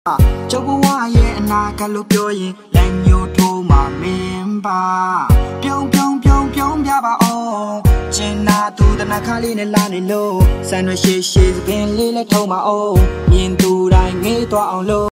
ကျောင်းဘဝရဲ့အနာဂတ်လို့ပြောရင်လက်ညှိုးထိုးမှာမင်းပါပြုံးပြပါအောင်ကျင်နာသူတနခါလေးနဲ့လာနေလို့ဆန်ရွှေရှည်စပင်လေးလဲထုံးပါအောင်မြင်သူတိုင်းငေးသွားအောင်လို့